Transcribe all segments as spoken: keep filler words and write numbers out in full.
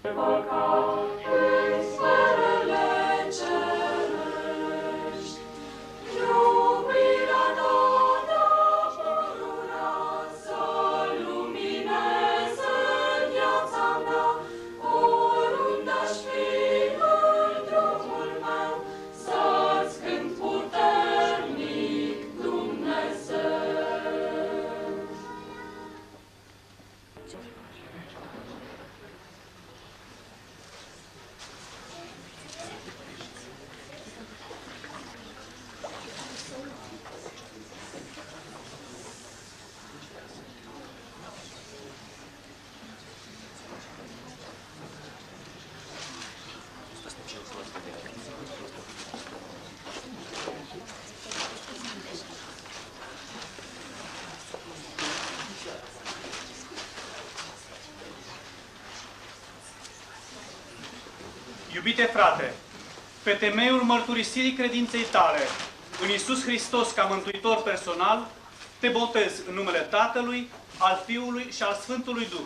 Iubite frate, pe temeiul mărturisirii credinței tale în Iisus Hristos ca mântuitor personal, te botez în numele Tatălui, al Fiului și al Sfântului Duh.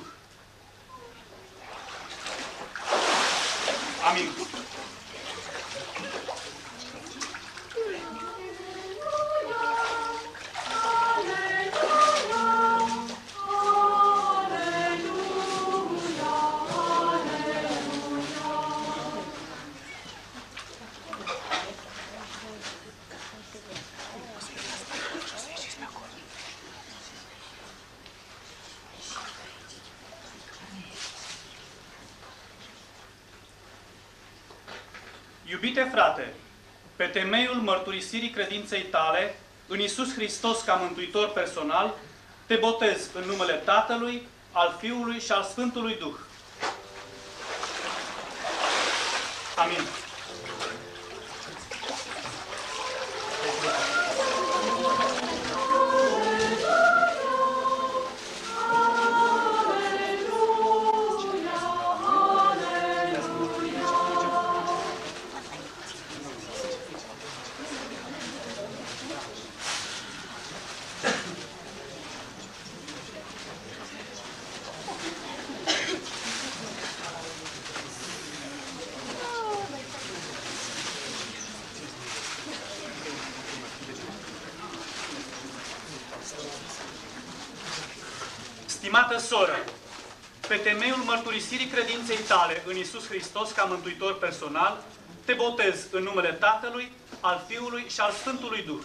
Amin. Iubite frate, pe temeiul mărturisirii credinței tale în Iisus Hristos ca mântuitor personal, te botez în numele Tatălui, al Fiului și al Sfântului Duh. Amin. Stimată soră, pe temeiul mărturisirii credinței tale în Iisus Hristos ca mântuitor personal, te botez în numele Tatălui, al Fiului și al Sfântului Duh.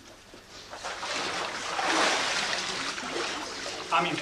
Amin.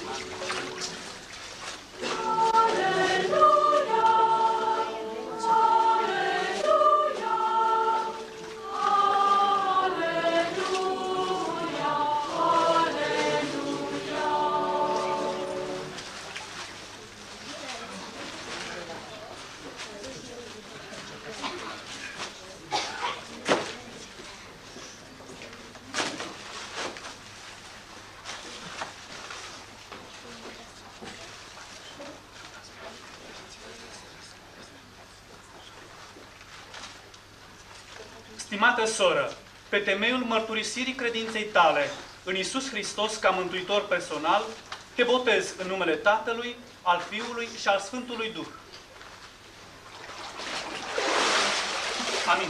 Stimată soră, pe temeiul mărturisirii credinței tale în Iisus Hristos ca mântuitor personal, te botez în numele Tatălui, al Fiului și al Sfântului Duh. Amin.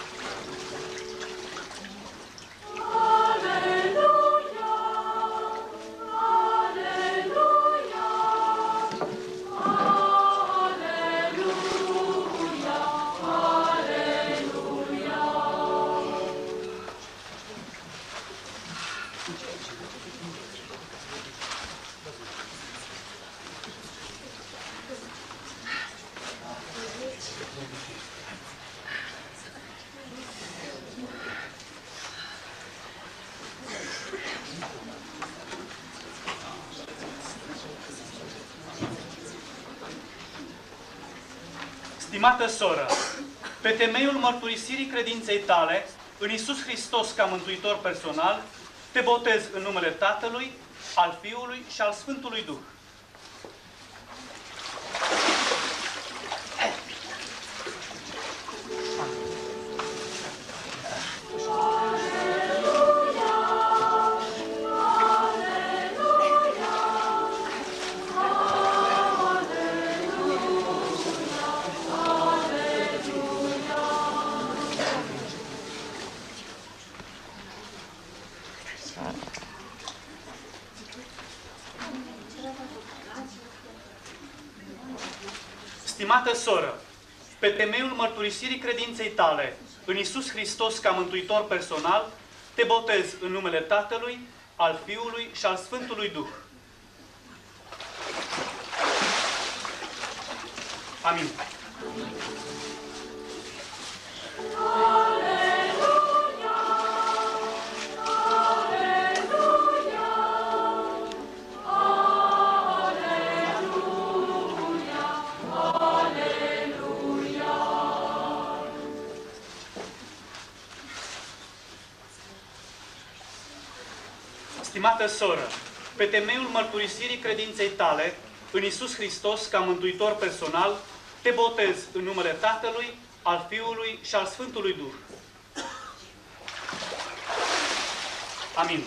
Stimată soră, pe temeiul mărturisirii credinței tale în Iisus Hristos ca mântuitor personal, te botez în numele Tatălui, al Fiului și al Sfântului Duh. Stimată soră, pe temeiul mărturisirii credinței tale în Iisus Hristos ca mântuitor personal, te botez în numele Tatălui, al Fiului și al Sfântului Duh. Amin. Stimată soră, pe temeiul mărturisirii credinței tale în Iisus Hristos ca mântuitor personal, te botez în numele Tatălui, al Fiului și al Sfântului Duh. Amin.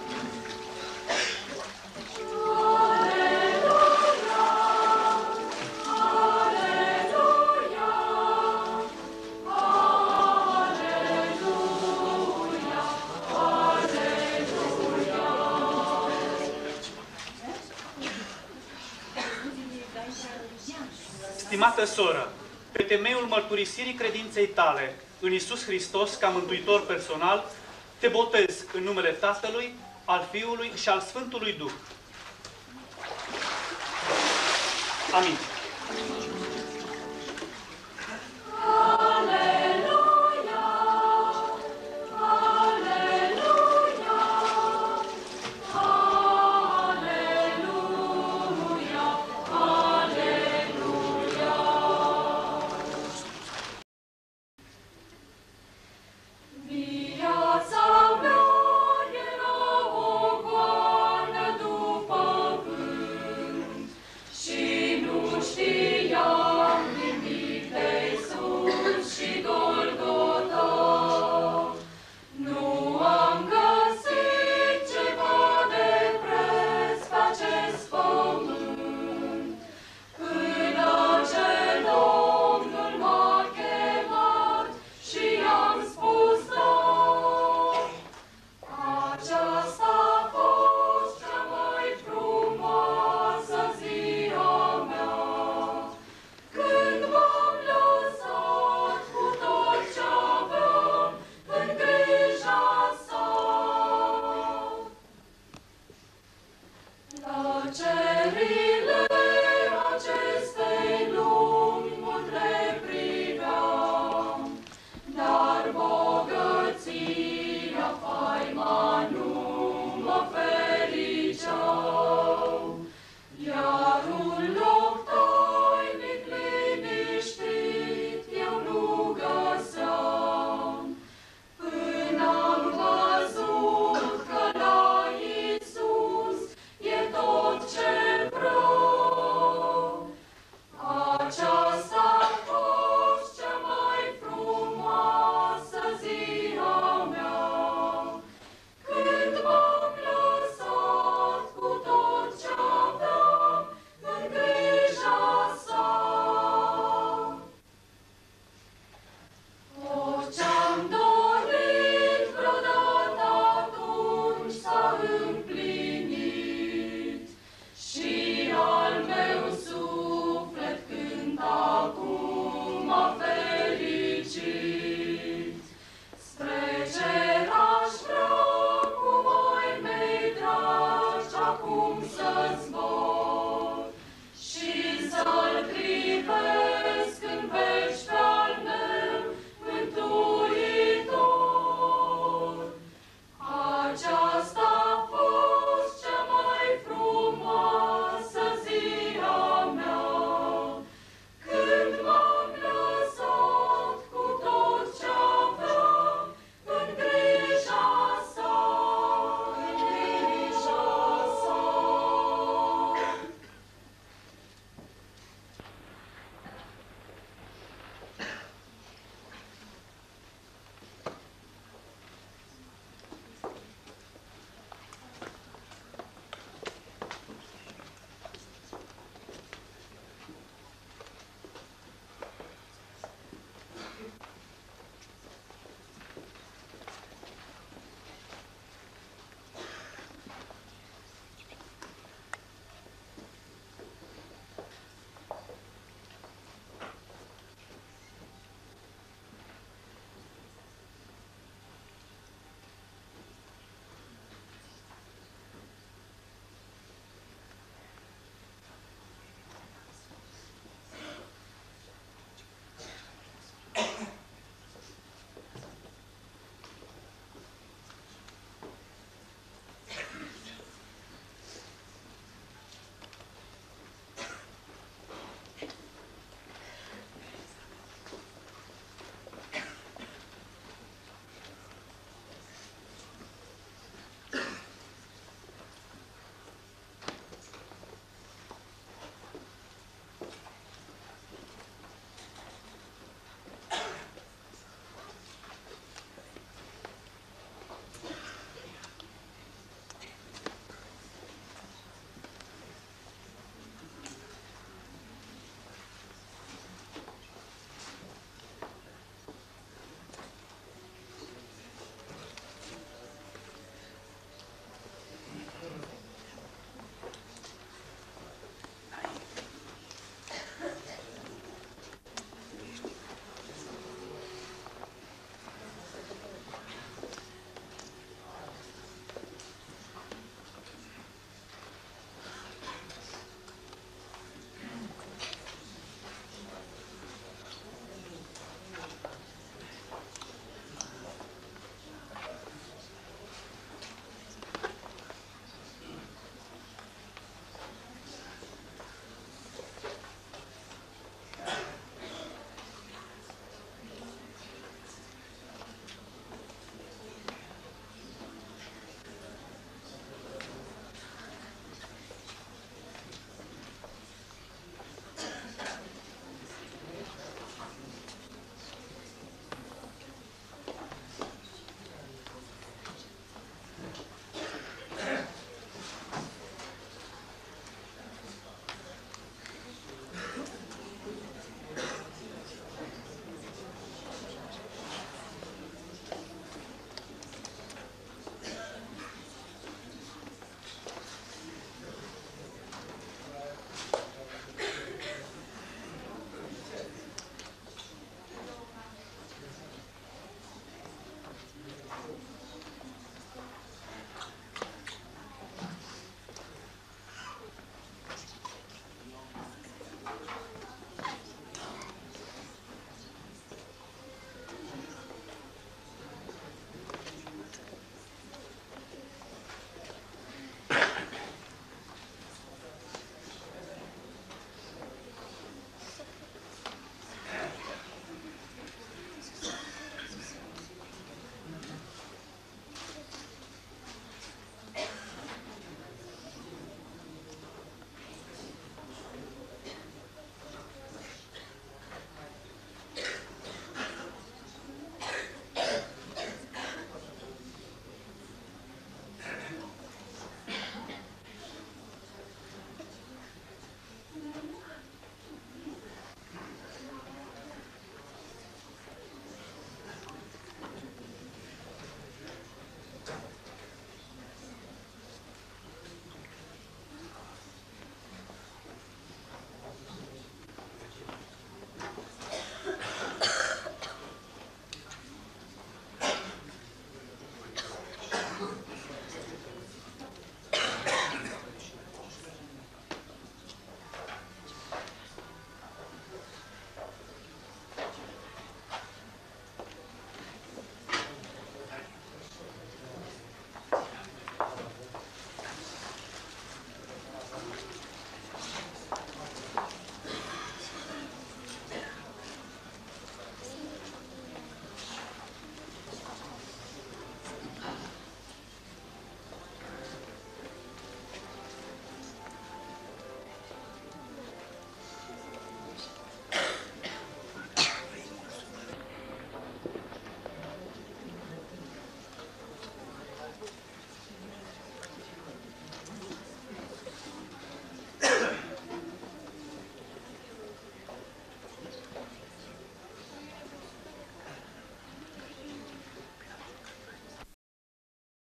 Stimată soră, pe temeiul mărturisirii credinței tale în Iisus Hristos ca mântuitor personal, te botez în numele Tatălui, al Fiului și al Sfântului Duh. Amin.